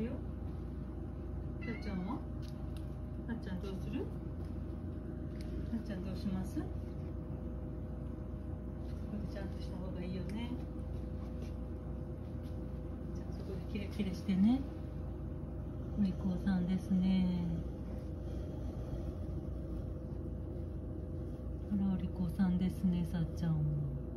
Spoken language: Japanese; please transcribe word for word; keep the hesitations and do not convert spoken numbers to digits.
るよ。さっちゃんはさっちゃんどうする？さっちゃんどうします？これちゃんとした方がいいよね。じゃあそこでキレキレしてね。お利口さんですね。あら、お利口さんですね、さっちゃんも。